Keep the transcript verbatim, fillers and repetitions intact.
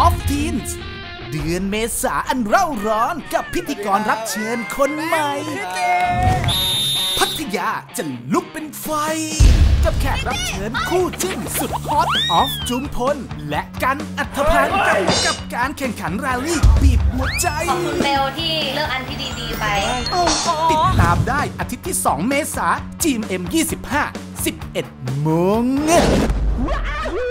of Teens เดือนเมษาอันเร่าร้อนกับพิธีกรรับเชิญคนใหม่พัทยาจะลุกเป็นไฟกับแขกรับเชิญคู่จิ้นสุดฮอตออฟจุมพลและกันอัธพันธ์กับการแข่งขันแรลลี่บีบหัวใจขอบคุณเบลที่เลือกอันที่ดีๆไปติดตามได้อาทิตย์ที่สองเมษาจี เอ็ม ยี่สิบห้า สิบเอ็ดโมง